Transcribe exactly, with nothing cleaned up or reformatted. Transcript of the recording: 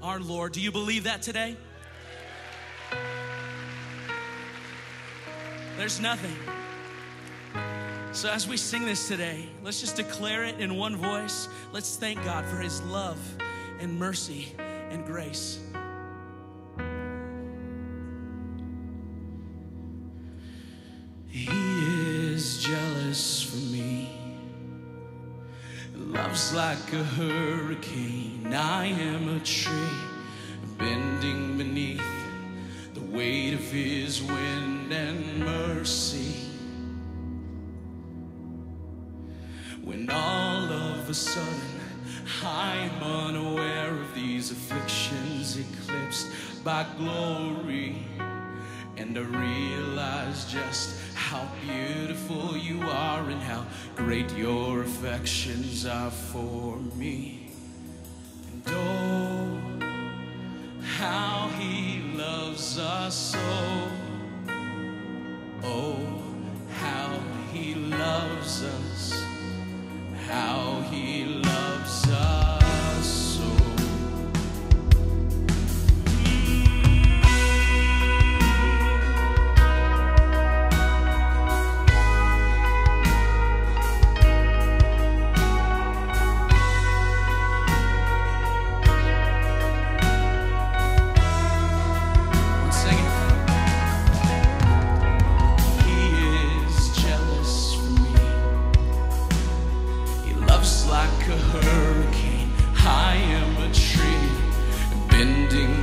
our Lord. Do you believe that today? There's nothing. So as we sing this today, let's just declare it in one voice. Let's thank God for his love and mercy and grace. He is jealous for me. Love's like a hurricane. I am a tree bending beneath the weight of his wind and mercy. When all of a sudden I'm unaware of these afflictions eclipsed by glory, and I realize just how beautiful you are and how great your affections are for me. And oh, how he loves us so. Oh, how he loves us. How he loves us so. Like a hurricane, I am a tree bending